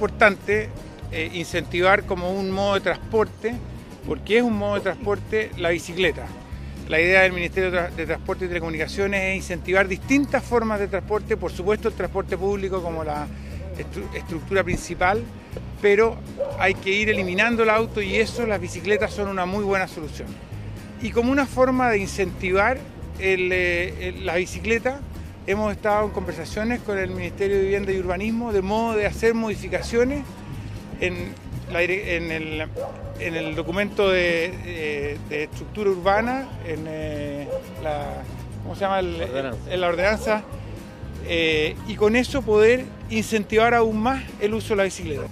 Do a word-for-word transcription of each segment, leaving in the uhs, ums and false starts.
importante eh, incentivar como un modo de transporte, porque es un modo de transporte la bicicleta. La idea del Ministerio de Transporte y Telecomunicaciones es incentivar distintas formas de transporte, por supuesto el transporte público como la estru estructura principal, pero hay que ir eliminando el auto y eso, las bicicletas son una muy buena solución. Y como una forma de incentivar el, el, la bicicleta, hemos estado en conversaciones con el Ministerio de Vivienda y Urbanismo de modo de hacer modificaciones en, la, en, el, en el documento de, de, de estructura urbana, en eh, la, ¿cómo se llama? El, ordenanza. En la ordenanza, eh, y con eso poder incentivar aún más el uso de la bicicleta.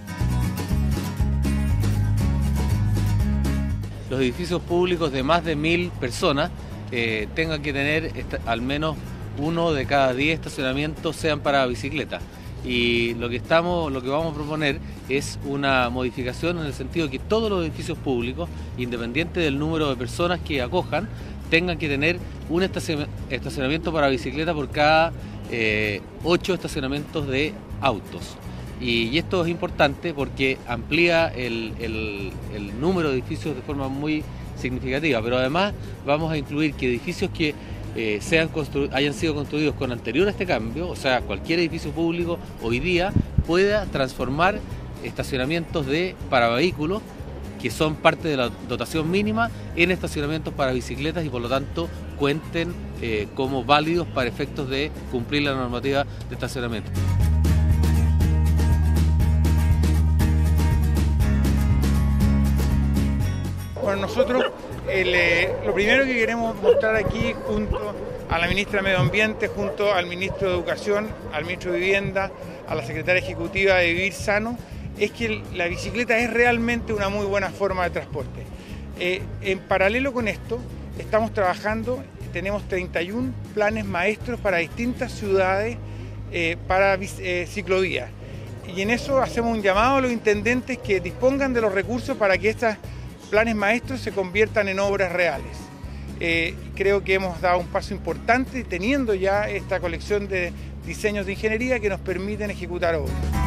Los edificios públicos de más de mil personas eh, tengan que tener al menos uno de cada diez estacionamientos sean para bicicleta. Y lo que estamos, lo que vamos a proponer es una modificación en el sentido de que todos los edificios públicos, independiente del número de personas que acojan, tengan que tener un estacionamiento para bicicleta por cada eh, ocho estacionamientos de autos. Y, y esto es importante porque amplía el, el, el número de edificios de forma muy significativa, pero además vamos a incluir que edificios que eh, sean hayan sido construidos con anterior a este cambio, o sea, cualquier edificio público hoy día pueda transformar estacionamientos de para vehículos que son parte de la dotación mínima en estacionamientos para bicicletas y por lo tanto cuenten eh, como válidos para efectos de cumplir la normativa de estacionamiento. Bueno, nosotros el, eh, lo primero que queremos mostrar aquí junto a la ministra de Medio Ambiente, junto al ministro de Educación, al ministro de Vivienda, a la secretaria ejecutiva de Vivir Sano, es que la bicicleta es realmente una muy buena forma de transporte. Eh, en paralelo con esto, estamos trabajando, tenemos treinta y un planes maestros para distintas ciudades eh, para eh, ciclovías. Y en eso hacemos un llamado a los intendentes que dispongan de los recursos para que estas planes maestros se conviertan en obras reales. Eh, creo que hemos dado un paso importante teniendo ya esta colección de diseños de ingeniería que nos permiten ejecutar obras.